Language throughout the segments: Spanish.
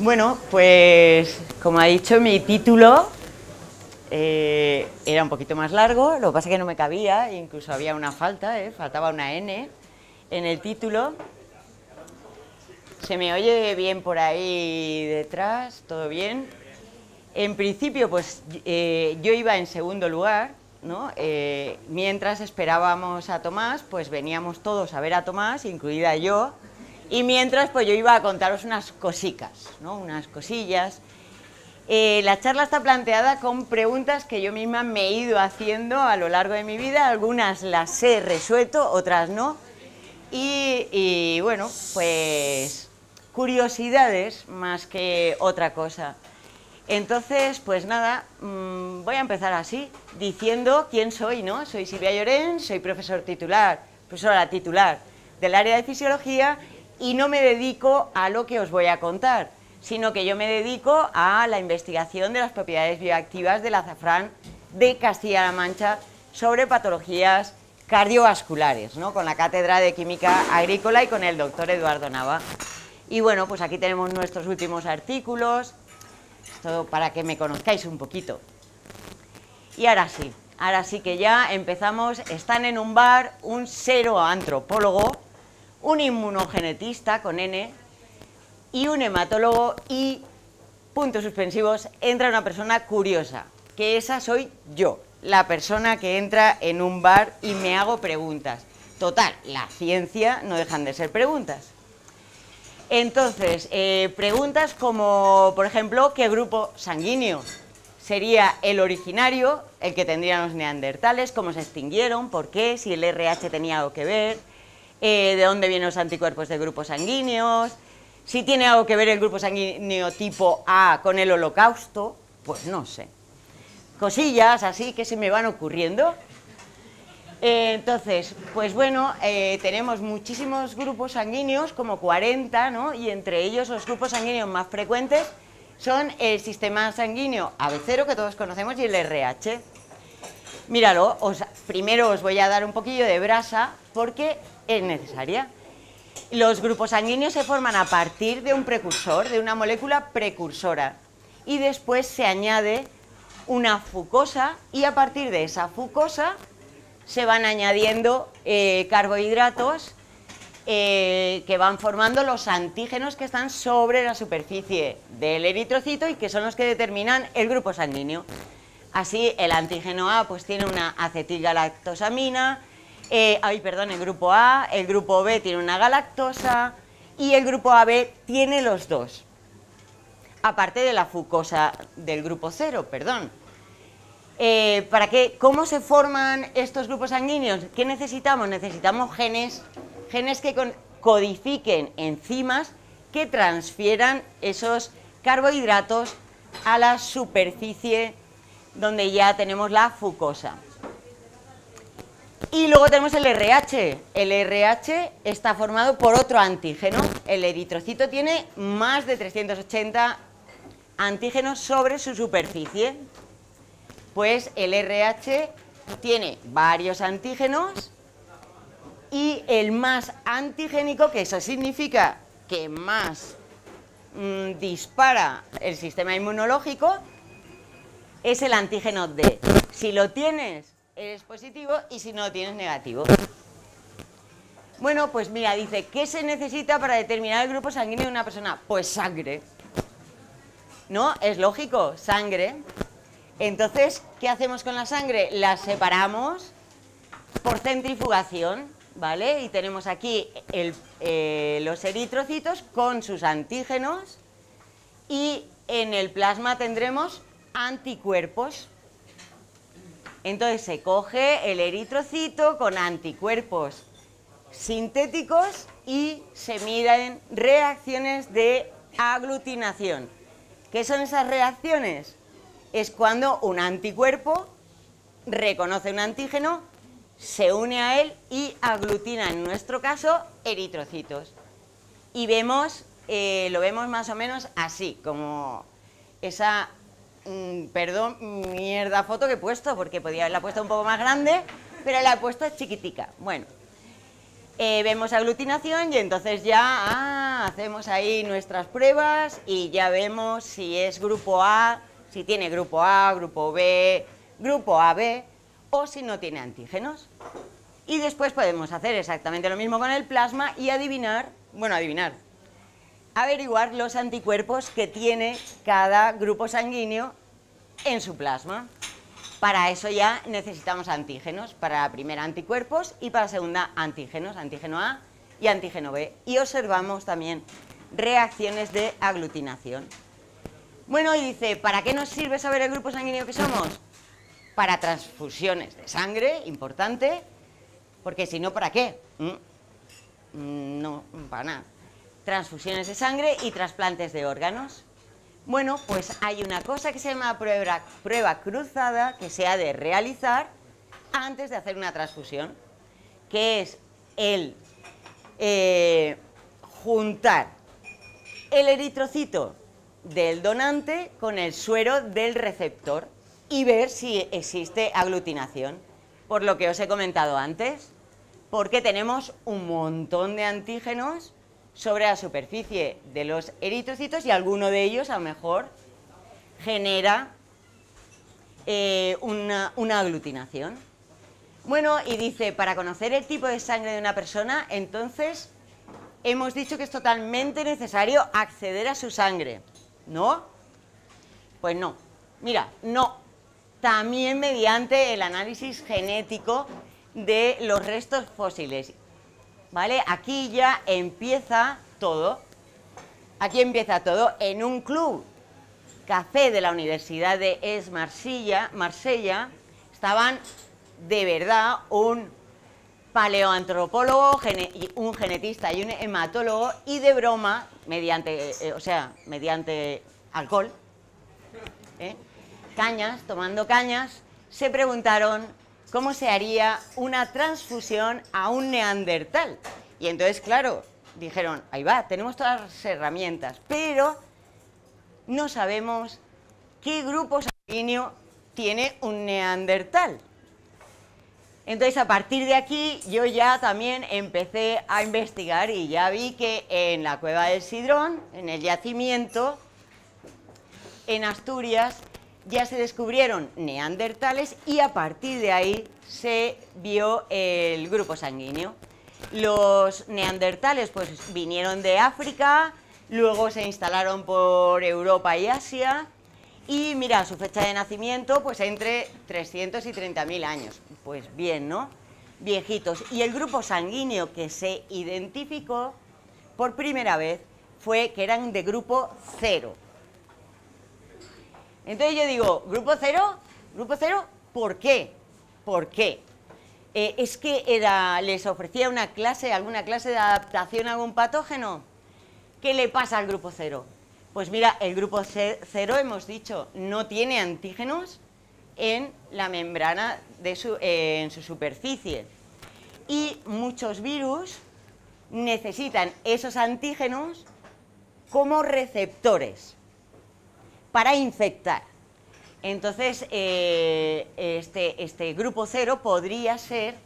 Bueno, pues como ha dicho, mi título era un poquito más largo, lo que pasa es que no me cabía, incluso había una falta, faltaba una N en el título. ¿Se me oye bien por ahí detrás? ¿Todo bien? En principio, pues yo iba en segundo lugar, ¿no? Mientras esperábamos a Tomás, pues veníamos todos a ver a Tomás, incluida yo, y mientras pues yo iba a contaros unas cositas, ¿no? Unas cosillas. La charla está planteada con preguntas que yo misma me he ido haciendo a lo largo de mi vida, algunas las he resuelto, otras no, y bueno, pues curiosidades más que otra cosa. Entonces, pues nada, voy a empezar así, diciendo quién soy, ¿no? Soy Silvia Llorens, soy profesora titular del área de fisiología y no me dedico a lo que os voy a contar, sino que yo me dedico a la investigación de las propiedades bioactivas del azafrán de Castilla-La Mancha sobre patologías cardiovasculares, ¿no? Con la Cátedra de Química Agrícola y con el doctor Eduardo Nava. Y bueno, pues aquí tenemos nuestros últimos artículos, todo para que me conozcáis un poquito. Y ahora sí que ya empezamos. Están en un bar un seroantropólogo, un inmunogenetista con N y un hematólogo y, puntos suspensivos, entra una persona curiosa, que esa soy yo, la persona que entra en un bar y me hago preguntas. Total, la ciencia no dejan de ser preguntas. Entonces, preguntas como, por ejemplo, ¿qué grupo sanguíneo sería el originario, el que tendrían los neandertales? ¿Cómo se extinguieron? ¿Por qué? ¿Si el RH tenía algo que ver? ¿De dónde vienen los anticuerpos de grupos sanguíneos? ¿Si tiene algo que ver el grupo sanguíneo tipo A con el Holocausto? Pues no sé. Cosillas así que se me van ocurriendo. Entonces, pues bueno, tenemos muchísimos grupos sanguíneos, como 40, ¿no? Y entre ellos los grupos sanguíneos más frecuentes son el sistema sanguíneo AB0, que todos conocemos, y el RH. Míralo, primero os voy a dar un poquillo de brasa, porque es necesaria. Los grupos sanguíneos se forman a partir de un precursor, de una molécula precursora, y después se añade una fucosa, y a partir de esa fucosa se van añadiendo carbohidratos que van formando los antígenos que están sobre la superficie del eritrocito y que son los que determinan el grupo sanguíneo. Así, el antígeno A pues tiene una acetilgalactosamina, el grupo A, el grupo B tiene una galactosa y el grupo AB tiene los dos, aparte de la fucosa del grupo 0, perdón. ¿Cómo se forman estos grupos sanguíneos? ¿Qué necesitamos? Necesitamos genes que codifiquen enzimas que transfieran esos carbohidratos a la superficie donde ya tenemos la fucosa. Y luego tenemos el RH. El RH está formado por otro antígeno. El eritrocito tiene más de 380 antígenos sobre su superficie. Pues el RH tiene varios antígenos y el más antigénico, que eso significa que más dispara el sistema inmunológico, es el antígeno D. Si lo tienes, eres positivo, y si no lo tienes, negativo. Bueno, pues mira, dice, ¿qué se necesita para determinar el grupo sanguíneo de una persona? Pues sangre. ¿No? Es lógico, sangre. Entonces, ¿qué hacemos con la sangre? La separamos por centrifugación, ¿vale? Y tenemos aquí los eritrocitos con sus antígenos y en el plasma tendremos anticuerpos. Entonces se coge el eritrocito con anticuerpos sintéticos y se miden reacciones de aglutinación. ¿Qué son esas reacciones? Es cuando un anticuerpo reconoce un antígeno, se une a él y aglutina, en nuestro caso, eritrocitos. Y lo vemos más o menos así, como esa, mierda foto que he puesto, porque podía haberla puesto un poco más grande, pero la he puesto chiquitica. Bueno, vemos aglutinación y entonces ya, plasma, hacemos ahí nuestras pruebas y ya vemos si es grupo A, si tiene grupo A, grupo B, grupo AB, o si no tiene antígenos. Y después podemos hacer exactamente lo mismo con el plasma y averiguar los anticuerpos que tiene cada grupo sanguíneo en su plasma. Para eso ya necesitamos antígenos, para la primera anticuerpos y para la segunda antígenos, antígeno A y antígeno B. Y observamos también reacciones de aglutinación. Bueno, y dice, ¿para qué nos sirve saber el grupo sanguíneo que somos? Para transfusiones de sangre, importante, porque si no, ¿para qué? No, para nada. Transfusiones de sangre y trasplantes de órganos. Bueno, pues hay una cosa que se llama prueba cruzada que se ha de realizar antes de hacer una transfusión, que es el juntar el eritrocito del donante con el suero del receptor y ver si existe aglutinación, por lo que os he comentado antes, porque tenemos un montón de antígenos sobre la superficie de los eritrocitos y alguno de ellos a lo mejor genera una aglutinación. Bueno, y dice, para conocer el tipo de sangre de una persona, entonces hemos dicho que es totalmente necesario acceder a su sangre, ¿no? Pues no, mira, no. También mediante el análisis genético de los restos fósiles. ¿Vale? Aquí ya empieza todo. Aquí empieza todo en un club café de la Universidad de Marsella. Estaban de verdad un paleoantropólogo, un genetista y un hematólogo, y de broma, mediante alcohol, tomando cañas, se preguntaron cómo se haría una transfusión a un neandertal. Y entonces, claro, dijeron, ahí va, tenemos todas las herramientas, pero no sabemos qué grupo sanguíneo tiene un neandertal. Entonces, a partir de aquí, yo ya también empecé a investigar y ya vi que en la Cueva del Sidrón, en el yacimiento, en Asturias, ya se descubrieron neandertales y a partir de ahí se vio el grupo sanguíneo. Los neandertales pues vinieron de África, luego se instalaron por Europa y Asia y mira, su fecha de nacimiento pues entre 300 y 30.000 años. Pues bien, ¿no? Viejitos. Y el grupo sanguíneo que se identificó por primera vez fue que eran de grupo 0. Entonces yo digo, ¿grupo 0? ¿Grupo 0? ¿Por qué? ¿Por qué? ¿Es que les ofrecía alguna clase de adaptación a algún patógeno? ¿Qué le pasa al grupo 0? Pues mira, el grupo 0, hemos dicho, no tiene antígenos en la membrana en su superficie. Y muchos virus necesitan esos antígenos como receptores para infectar. Entonces, este grupo 0 podría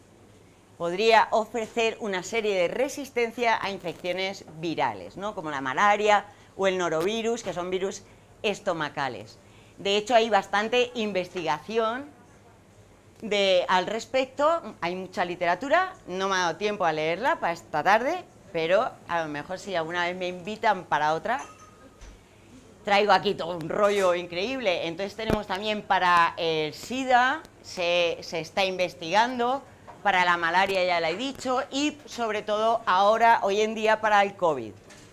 ofrecer una serie de resistencia a infecciones virales, ¿no? Como la malaria o el norovirus, que son virus estomacales. De hecho, hay bastante investigación al respecto, hay mucha literatura, no me ha dado tiempo a leerla para esta tarde, pero a lo mejor si alguna vez me invitan para otra, traigo aquí todo un rollo increíble. Entonces tenemos también para el SIDA, se está investigando, para la malaria ya la he dicho, y sobre todo ahora, hoy en día, para el COVID.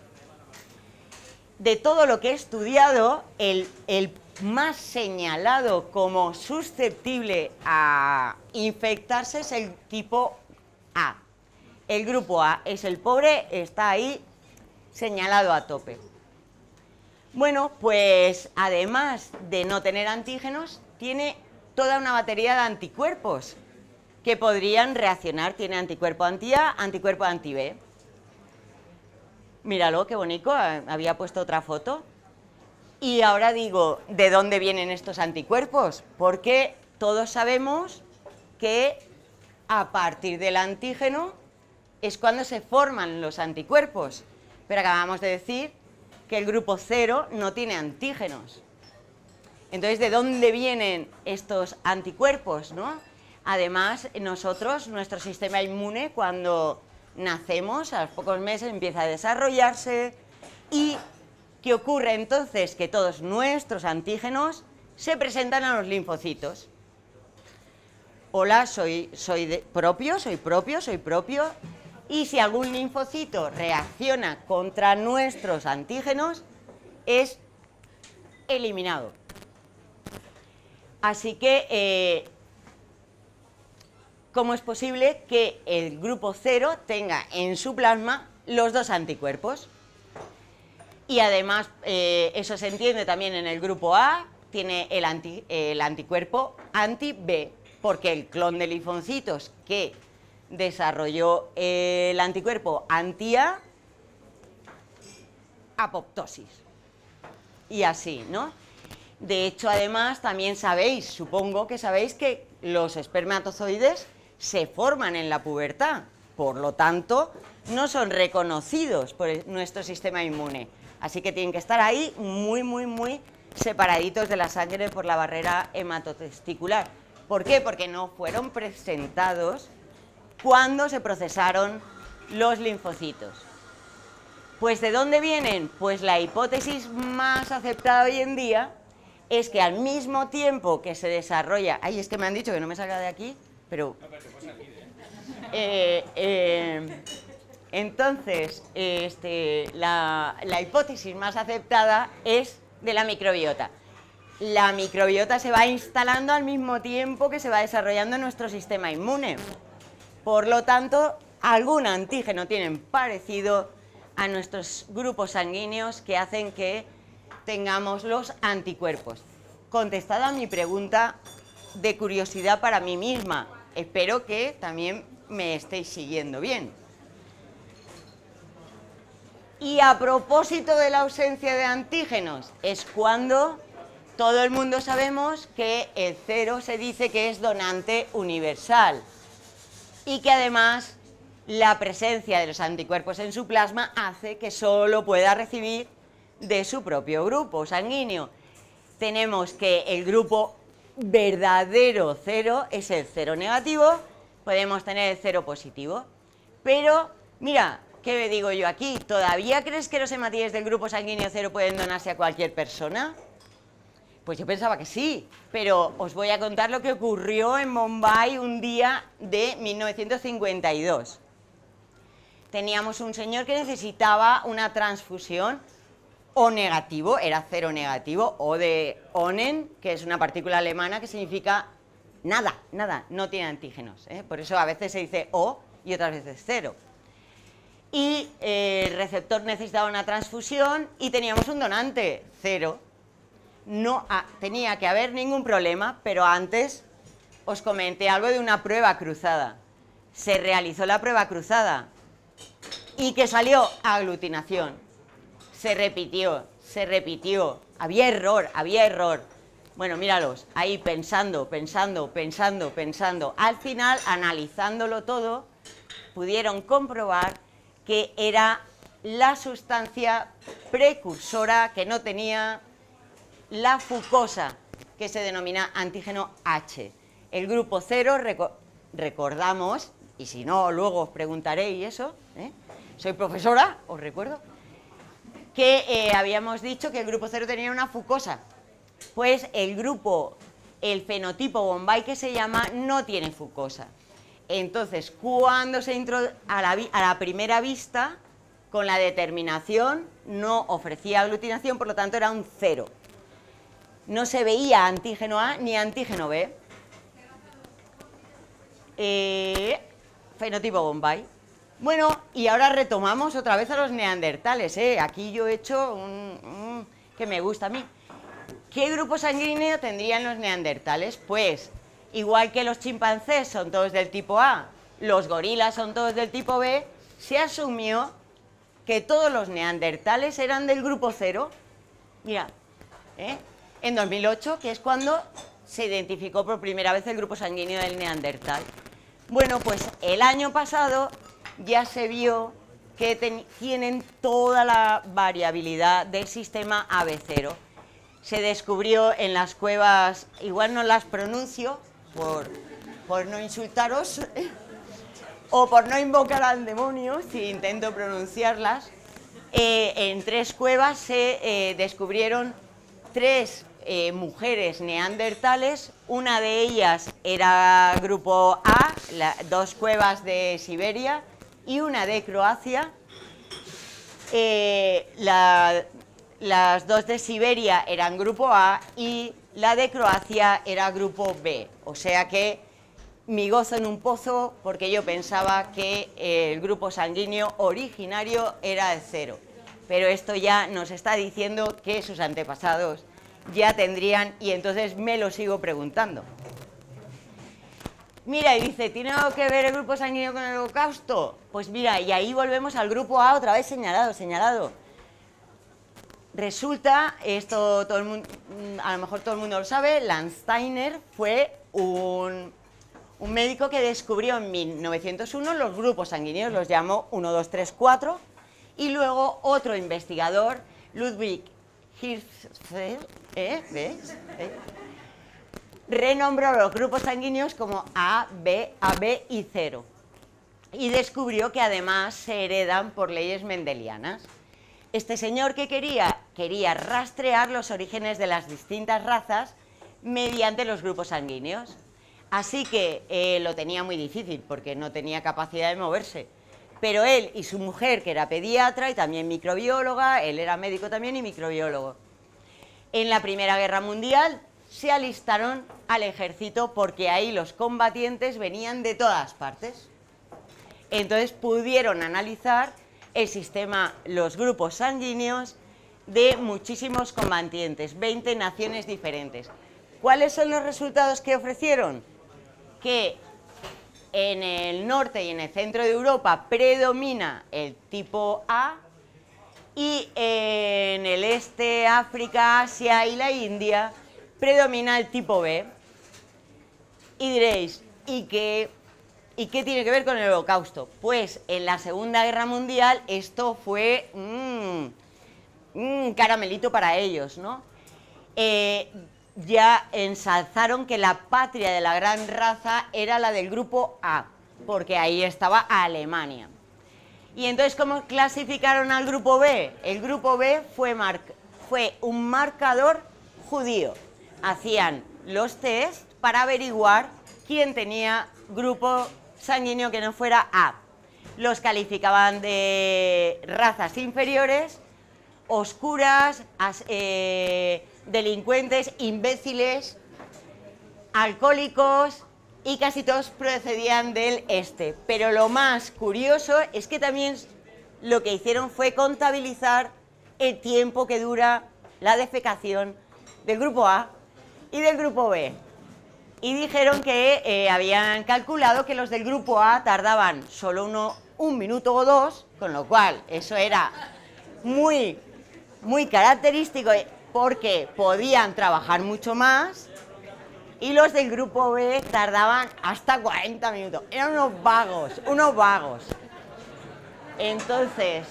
De todo lo que he estudiado, el más señalado como susceptible a infectarse es el tipo A. El grupo A es el pobre, está ahí señalado a tope. Bueno, pues además de no tener antígenos, tiene toda una batería de anticuerpos que podrían reaccionar. Tiene anticuerpo anti-A, anticuerpo anti-B. Míralo, qué bonito, había puesto otra foto. Y ahora digo, ¿de dónde vienen estos anticuerpos? Porque todos sabemos que a partir del antígeno es cuando se forman los anticuerpos. pero acabamos de decir que el grupo 0 no tiene antígenos. Entonces, ¿de dónde vienen estos anticuerpos, no? Además, nuestro sistema inmune, cuando nacemos, a los pocos meses empieza a desarrollarse. ¿Y qué ocurre entonces? Que todos nuestros antígenos se presentan a los linfocitos. Hola, soy propio. Y si algún linfocito reacciona contra nuestros antígenos, es eliminado. Así que, ¿cómo es posible que el grupo 0 tenga en su plasma los dos anticuerpos? Y además, eso se entiende también en el grupo A, tiene el anticuerpo anti-B, porque el clon de linfocitos que desarrolló el anticuerpo anti-A, apoptosis. Y así, ¿no? De hecho, además, también sabéis, supongo que sabéis que los espermatozoides se forman en la pubertad, por lo tanto, no son reconocidos por nuestro sistema inmune. Así que tienen que estar ahí muy separaditos de la sangre por la barrera hematotesticular. ¿Por qué? Porque no fueron presentados cuando se procesaron los linfocitos. Pues ¿de dónde vienen? Pues la hipótesis más aceptada hoy en día es que al mismo tiempo que se desarrolla... Ay, es que me han dicho que no me salga de aquí, pero... Entonces, la hipótesis más aceptada es de la microbiota. La microbiota se va instalando al mismo tiempo que se va desarrollando nuestro sistema inmune. Por lo tanto, algún antígeno tienen parecido a nuestros grupos sanguíneos que hacen que tengamos los anticuerpos. Contestada mi pregunta de curiosidad para mí misma. Espero que también me estéis siguiendo bien. Y a propósito de la ausencia de antígenos, es cuando todo el mundo sabemos que el 0 se dice que es donante universal y que además la presencia de los anticuerpos en su plasma hace que solo pueda recibir de su propio grupo sanguíneo. Tenemos que el grupo verdadero 0 es el 0 negativo, podemos tener el 0 positivo, pero mira, ¿qué digo yo aquí? ¿Todavía crees que los hematíes del grupo sanguíneo 0 pueden donarse a cualquier persona? Pues yo pensaba que sí, pero os voy a contar lo que ocurrió en Bombay un día de 1952. Teníamos un señor que necesitaba una transfusión O negativo, era 0 negativo, O de Onen, que es una partícula alemana que significa nada, no tiene antígenos, ¿eh? Por eso a veces se dice O y otras veces 0. Y el receptor necesitaba una transfusión y teníamos un donante, 0. No tenía que haber ningún problema, pero antes os comenté algo de una prueba cruzada. Se realizó la prueba cruzada y que salió aglutinación. Se repitió, había error. Bueno, míralos, ahí pensando. Al final, analizándolo todo, pudieron comprobar que era la sustancia precursora que no tenía la fucosa, que se denomina antígeno H. El grupo 0, recordamos, y si no, luego os preguntaré y eso, soy profesora, os recuerdo, que habíamos dicho que el grupo 0 tenía una fucosa. Pues el fenotipo Bombay que se llama, no tiene fucosa. Entonces, cuando se introduce a la primera vista, con la determinación, no ofrecía aglutinación, por lo tanto era un 0. No se veía antígeno A ni antígeno B. Fenotipo Bombay. Bueno, y ahora retomamos otra vez a los neandertales, Aquí yo he hecho que me gusta a mí. ¿Qué grupo sanguíneo tendrían los neandertales? Pues, igual que los chimpancés son todos del tipo A, los gorilas son todos del tipo B, se asumió que todos los neandertales eran del grupo 0. Mira, en 2008, que es cuando se identificó por primera vez el grupo sanguíneo del neandertal. Bueno, pues el año pasado ya se vio que tienen toda la variabilidad del sistema AB0. Se descubrió en las cuevas, igual no las pronuncio por no insultaros o por no invocar al demonio si intento pronunciarlas. En 3 cuevas se descubrieron 3 mujeres neandertales, una de ellas era grupo A, 2 cuevas de Siberia y una de Croacia. Las 2 de Siberia eran grupo A y la de Croacia era grupo B, o sea que mi gozo en un pozo porque yo pensaba que el grupo sanguíneo originario era el 0, pero esto ya nos está diciendo que sus antepasados ya tendrían, y entonces me lo sigo preguntando. Mira, y dice, ¿tiene algo que ver el grupo sanguíneo con el holocausto? Pues mira, y ahí volvemos al grupo A otra vez señalado. Resulta, esto todo el mundo, a lo mejor todo el mundo lo sabe, Landsteiner fue un médico que descubrió en 1901 los grupos sanguíneos, los llamó 1, 2, 3, 4, y luego otro investigador, Ludwig Hirschfeld, ¿ves? Renombró los grupos sanguíneos como A, B, AB y 0. Y descubrió que además se heredan por leyes mendelianas. Este señor que quería rastrear los orígenes de las distintas razas mediante los grupos sanguíneos. Así que lo tenía muy difícil porque no tenía capacidad de moverse. Pero él y su mujer, que era pediatra y también microbióloga, él era médico también y microbiólogo. En la Primera Guerra Mundial se alistaron al ejército porque ahí los combatientes venían de todas partes. Entonces pudieron analizar el sistema, los grupos sanguíneos de muchísimos combatientes, 20 naciones diferentes. ¿Cuáles son los resultados que ofrecieron? Que en el norte y en el centro de Europa predomina el tipo A, y en el este, África, Asia y la India predomina el tipo B. Y diréis, ¿y qué tiene que ver con el holocausto? Pues en la Segunda Guerra Mundial esto fue un caramelito para ellos, ¿no? Ya ensalzaron que la patria de la gran raza era la del grupo A, porque ahí estaba Alemania. Y entonces, ¿cómo clasificaron al grupo B? El grupo B fue un marcador judío. Hacían los test para averiguar quién tenía grupo sanguíneo que no fuera A. Los calificaban de razas inferiores, oscuras, delincuentes, imbéciles, alcohólicos, y casi todos procedían del este. Pero lo más curioso es que también lo que hicieron fue contabilizar el tiempo que dura la defecación del grupo A y del grupo B. Y dijeron que habían calculado que los del grupo A tardaban solo un minuto o 2, con lo cual eso era muy característico porque podían trabajar mucho más. Y los del grupo B tardaban hasta 40 minutos. Eran unos vagos. Entonces,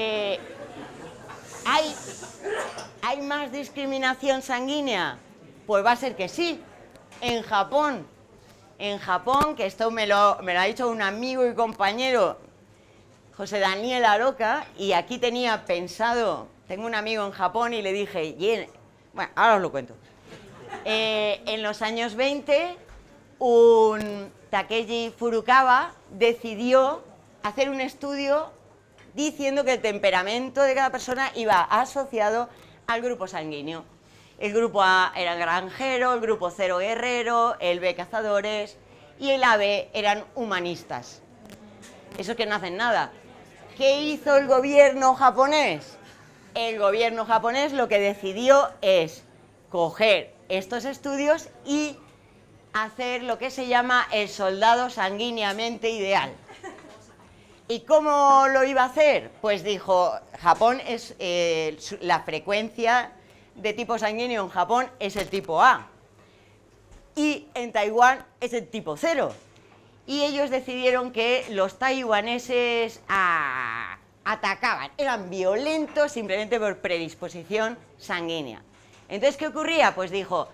¿hay más discriminación sanguínea? Pues va a ser que sí. En Japón, que esto me lo ha dicho un amigo y compañero, José Daniel Aroca, y aquí tenía pensado, tengo un amigo en Japón y le dije, bueno, ahora os lo cuento. En los años 20, un Takeshi Furukawa decidió hacer un estudio diciendo que el temperamento de cada persona iba asociado al grupo sanguíneo. El grupo A era granjero, el grupo 0 guerrero, el B cazadores y el AB eran humanistas. Esos que no hacen nada. ¿Qué hizo el gobierno japonés? El gobierno japonés lo que decidió es coger estos estudios y hacer lo que se llama el soldado sanguíneamente ideal. ¿Y cómo lo iba a hacer? Pues dijo, Japón es la frecuencia de tipo sanguíneo en Japón es el tipo A y en Taiwán es el tipo 0. Y ellos decidieron que los taiwaneses atacaban, eran violentos simplemente por predisposición sanguínea. Entonces, ¿qué ocurría? Pues dijo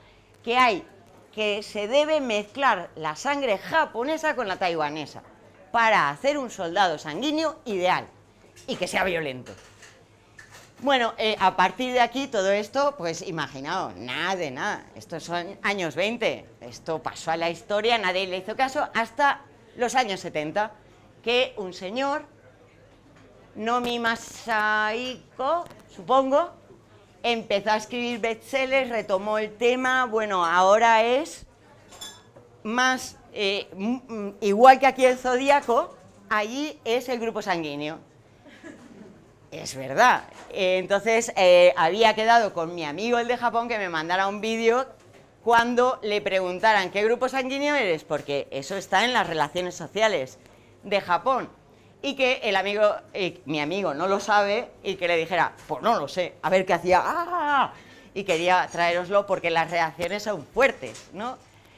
que se debe mezclar la sangre japonesa con la taiwanesa para hacer un soldado sanguíneo ideal y que sea violento. Bueno, a partir de aquí todo esto, pues imaginaos, nada de nada, estos son años 20, esto pasó a la historia, nadie le hizo caso hasta los años 70, que un señor, Nomi Masahiko, supongo, empezó a escribir bestsellers, retomó el tema, bueno, ahora es más, igual que aquí el Zodíaco, allí es el grupo sanguíneo. Es verdad. Entonces, había quedado con mi amigo el de Japón que me mandara un vídeo cuando le preguntaran ¿qué grupo sanguíneo eres? Porque eso está en las relaciones sociales de Japón. Y que el amigo, mi amigo no lo sabe y que le dijera, pues no lo sé, a ver qué hacía. ¡Ah! Y quería traéroslo porque las reacciones son fuertes, ¿no?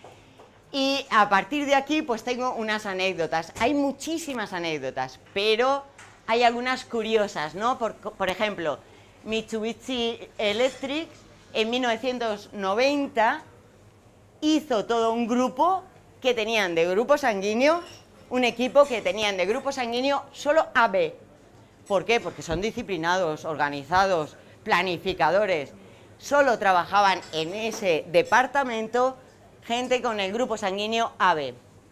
Y a partir de aquí, pues tengo unas anécdotas. Hay muchísimas anécdotas, pero hay algunas curiosas, ¿no? Por ejemplo, Mitsubishi Electric en 1990 hizo todo un grupo que tenían de grupo sanguíneo, un equipo que tenían de grupo sanguíneo solo AB. ¿Por qué? Porque son disciplinados, organizados, planificadores. Solo trabajaban en ese departamento gente con el grupo sanguíneo AB.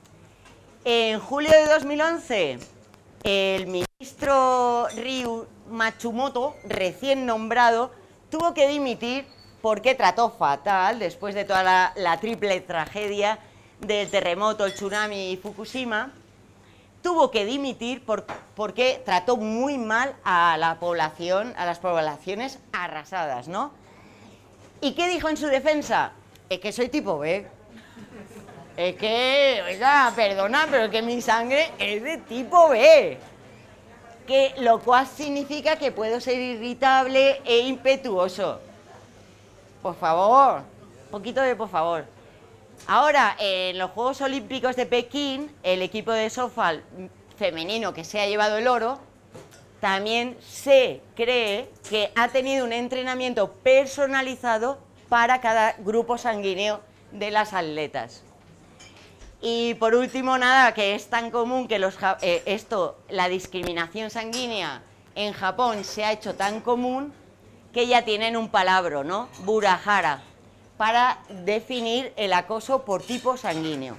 En julio de 2011, el ministro Ryu Matsumoto, recién nombrado, tuvo que dimitir porque trató fatal, después de toda la triple tragedia del terremoto, el tsunami y Fukushima, tuvo que dimitir porque trató muy mal a la población, a las poblaciones arrasadas, ¿no? ¿Y qué dijo en su defensa? Es que soy tipo B. Es que, oiga, perdona, pero es que mi sangre es de tipo B. Que lo cual significa que puedo ser irritable e impetuoso. Por favor, un poquito de por favor. Ahora, en los Juegos Olímpicos de Pekín, el equipo de softball femenino que se ha llevado el oro, también se cree que ha tenido un entrenamiento personalizado para cada grupo sanguíneo de las atletas. Y por último, nada, que es tan común que la discriminación sanguínea en Japón se ha hecho tan común que ya tienen un palabra, ¿no? Burahara, para definir el acoso por tipo sanguíneo.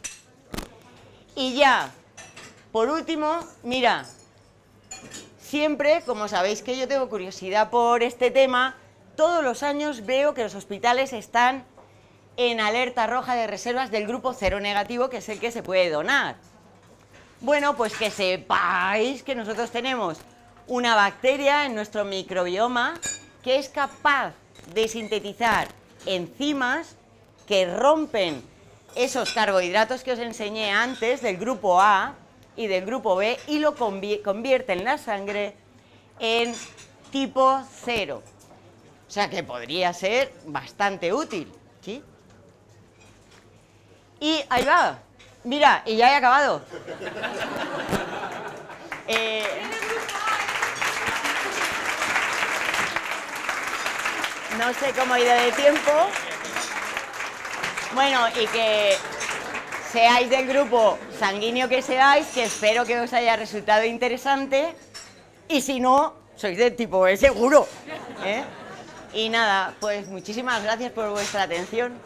Y ya, por último, mira, siempre, como sabéis que yo tengo curiosidad por este tema, todos los años veo que los hospitales están en alerta roja de reservas del grupo cero negativo, que es el que se puede donar. Bueno, pues que sepáis que nosotros tenemos una bacteria en nuestro microbioma que es capaz de sintetizar enzimas que rompen esos carbohidratos que os enseñé antes del grupo A y del grupo B y lo convierten la sangre en tipo 0. O sea que podría ser bastante útil, ¿sí? Y ahí va, mira, y ya he acabado. No sé cómo he ido de tiempo. Bueno, y que seáis del grupo sanguíneo que seáis, que espero que os haya resultado interesante. Y si no, sois del tipo B seguro, ¿eh? Y nada, pues muchísimas gracias por vuestra atención.